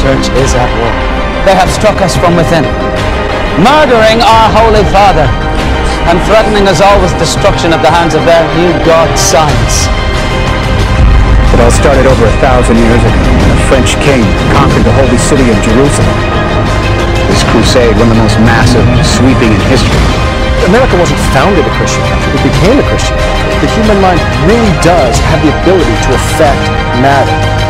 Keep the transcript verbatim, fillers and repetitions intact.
Church is at war. They have struck us from within, murdering our Holy Father and threatening us all with destruction at the hands of their new god science. It all started over a thousand years ago when a French king conquered the holy city of Jerusalem. This crusade, one of the most massive, sweeping in history. America wasn't founded a Christian country, it became a Christian country. The human mind really does have the ability to affect matter.